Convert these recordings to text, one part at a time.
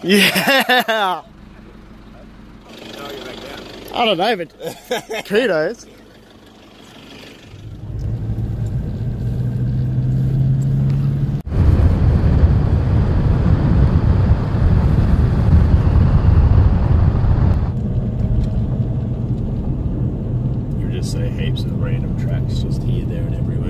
Yeah. I don't know, but kudos. You just say heaps of random tracks just here, there, and everywhere.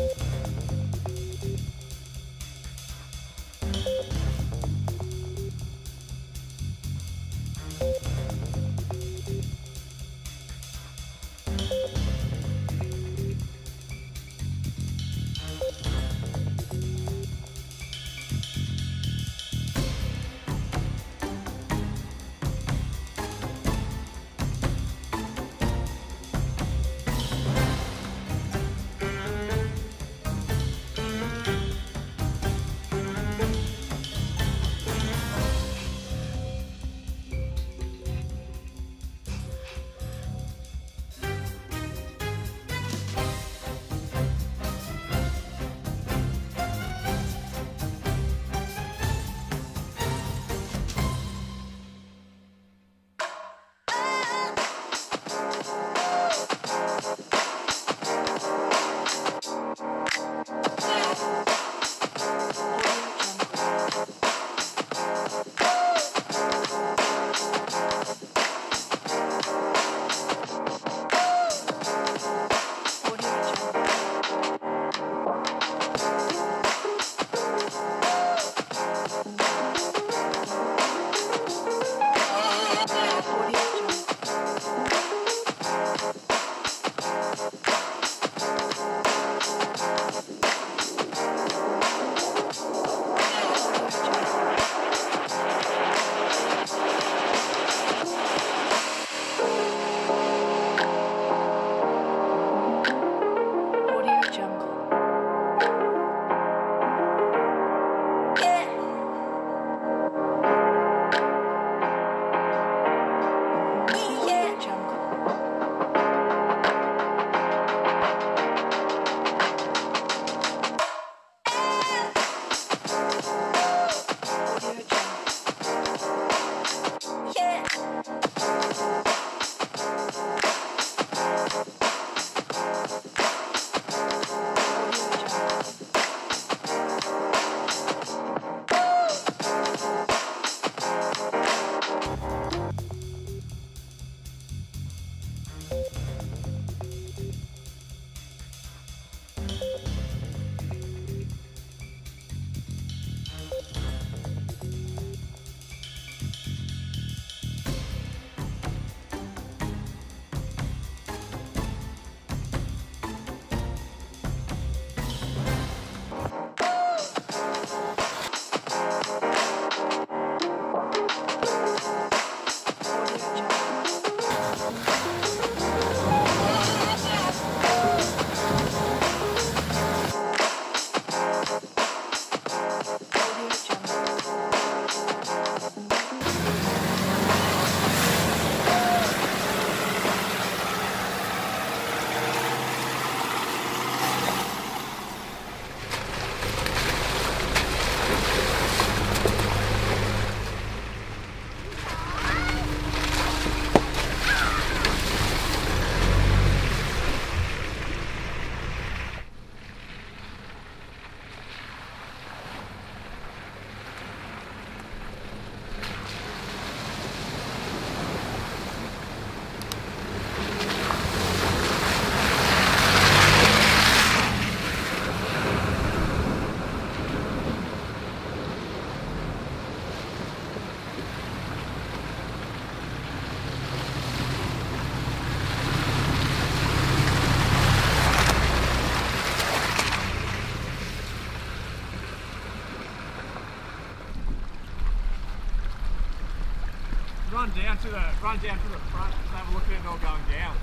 Run down to the front and have a look at it all going down.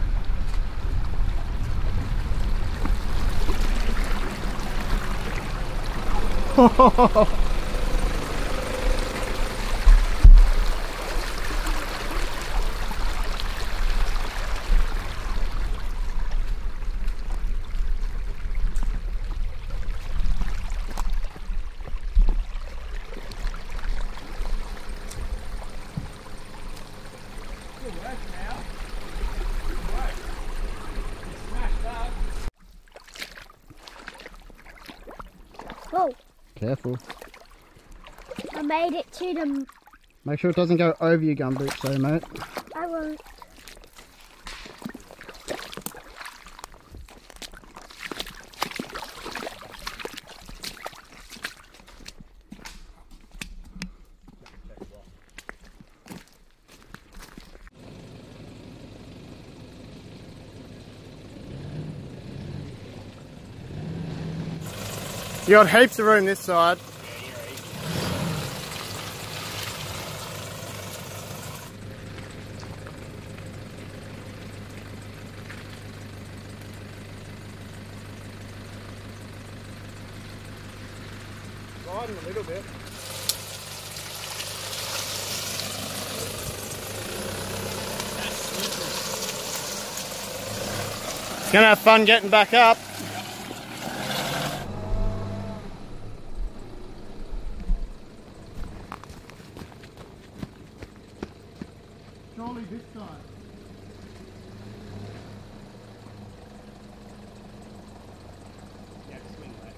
Whoa. Careful. I made it to the... Make sure it doesn't go over your gumboots though, mate. I won't. You got heaps of room this side. Riding a little bit. Gonna have fun getting back up. Surely this side. Yeah, swing left,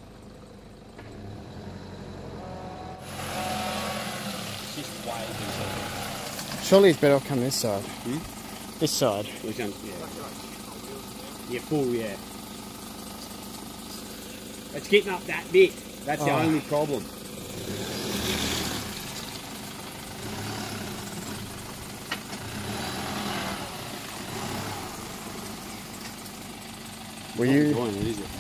right. It's just way too. Surely it's better off coming this side. This side. Yeah, full, yeah. It's getting up that bit. That's the only problem. Were you? Enjoying it, is it?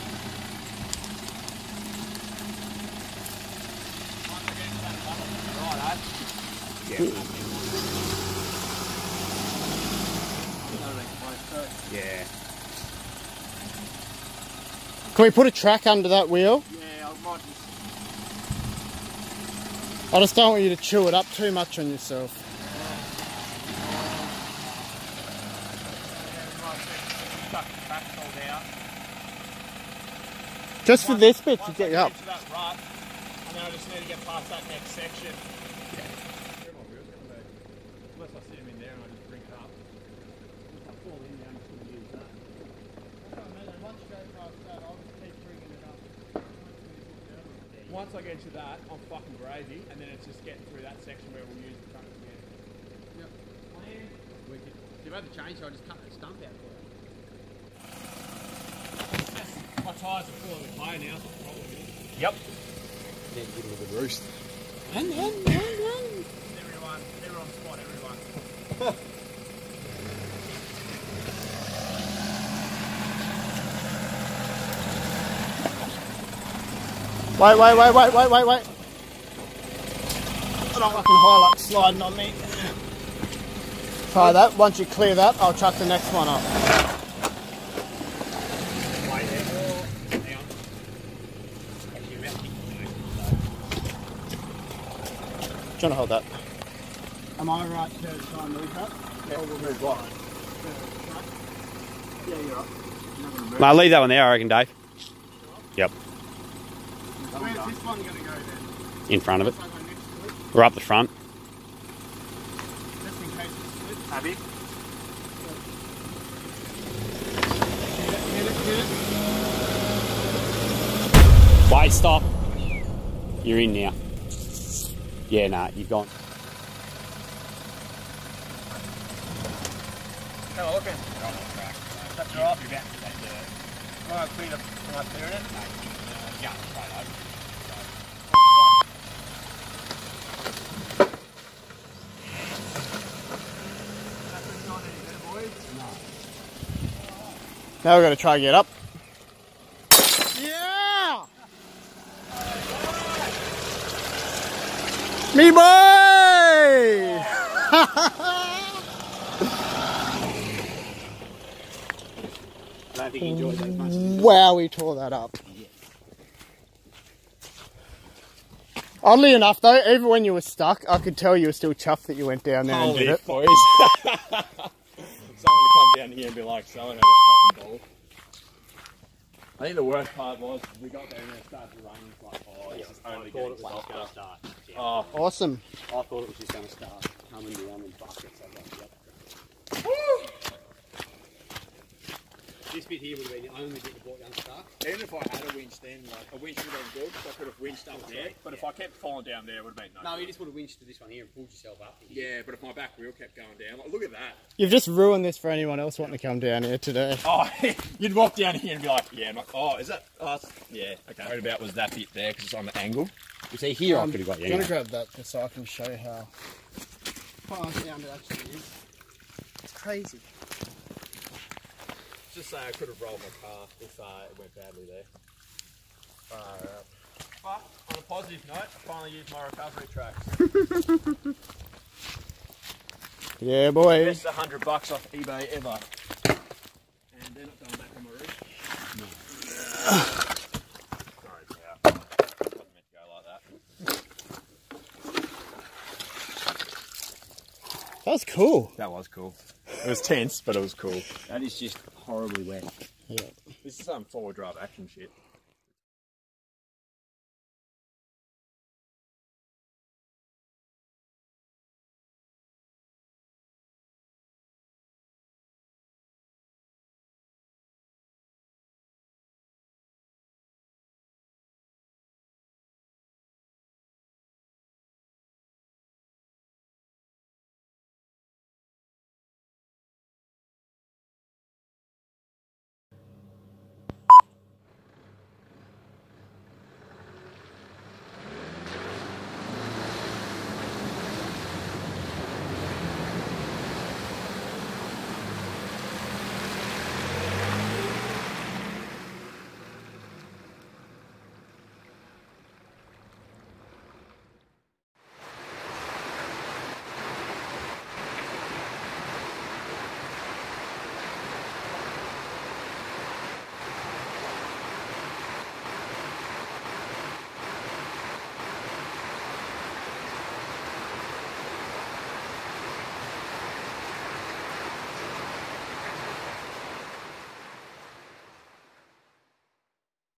Yeah. Can we put a track under that wheel? Yeah, I might just... I just don't want you to chew it up too much on yourself. Just for this bit to get you up. And then I just need to get past that next section. Unless I sit him in there and I just bring it up. If I fall in there, I'm just going to use that. Once I get to that, I'm fucking gravy, and then it's just getting through that section where we'll use the front again. Yep. Plan. Wicked. If you've had the chainsaw, just cut the stump out for it. My tyres are full of the clay now, so probably. Yep. Yeah, give it a good roost. Everyone spot, everyone. Wait. I don't like highlight sliding on me. Try that. Once you clear that, I'll chuck the next one up. Do you want to hold that? Am I right to try and move that? Yeah, we'll move what? Yeah, you're up. No, leave that one there, I reckon, Dave. Yep. Where's this one going to go then? In front of it. Or up the front. Just in case it slips. Abby? Hit it. Wait, stop. You're in now. Yeah, nah, you've gone. Have a look in. That's right. You're about to take the... Am I clearing it? No, yeah, right over. Now we've got to try and get up. Yeah! Me boy! I don't think he enjoys that as much as he Wow, we tore that up. Oddly enough though, even when you were stuck, I could tell you were still chuffed that you went down there and did it. Boys. Someone to come down here and be like, someone had a fucking ball. I think the worst part was we got there and it started running. Like, oh, it's just only getting was just going to start. Yeah. Oh, Awesome. I thought it was just going to start coming down in buckets. I was like, yep. This bit here would have been the only bit the brought unstuck. even if I had a winch then, like, a winch would have been good, so I could have winched up there. But if I kept falling down there, it would have been No, you just would have winched to this one here and pulled yourself up. Yeah, but if my back wheel kept going down, like, look at that. You've just ruined this for anyone else wanting to come down here today. Oh, you'd walk down here and be like, yeah, oh, is that? Oh, yeah, okay. What about was that bit there because it's on the angle? You see, here I could have got you. I'm going to grab that just so I can show you how far down it actually is. It's crazy. Just say I could have rolled my car if it went badly there. But on a positive note, I finally used my recovery tracks. Yeah, boy. Best $100 off eBay ever. And they're not going back on my roof. No. Sorry, cow. Wasn't meant to go like that. That's cool. That was cool. It was tense, but it was cool. That is just horribly wet. Yeah. This is some 4-wheel drive action shit.